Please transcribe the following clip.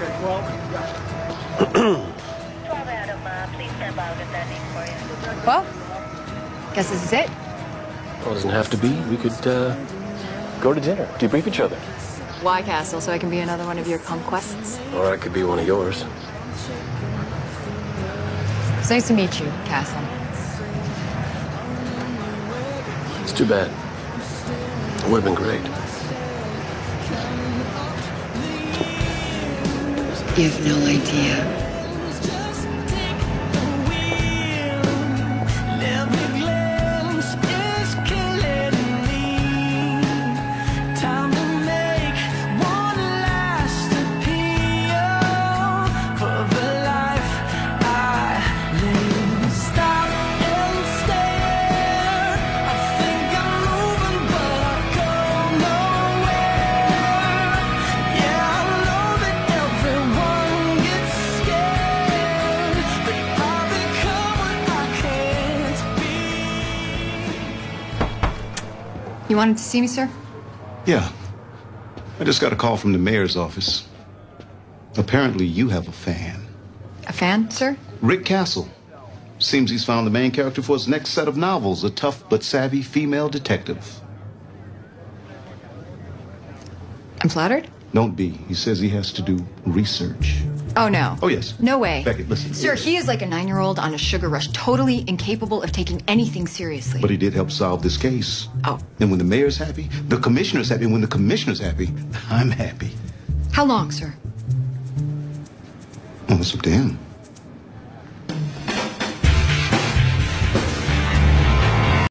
Well, guess this is it. Well, it doesn't have to be. We could go to dinner, debrief each other. Why, Castle? So I can be another one of your conquests? Or I could be one of yours. It's nice to meet you, Castle. It's too bad. It would have been great. You have no idea. You wanted to see me, sir? Yeah. I just got a call from the mayor's office. Apparently you have a fan. A fan, sir? Rick Castle. Seems he's found the main character for his next set of novels, a tough but savvy female detective. I'm flattered? Don't be. He says he has to do research. Oh, no. Oh, yes. No way. Beckett, listen. Sir, he is like a 9-year-old on a sugar rush, totally incapable of taking anything seriously. But he did help solve this case. Oh. And when the mayor's happy, the commissioner's happy. And when the commissioner's happy, I'm happy. How long, sir? Well, it's up to him.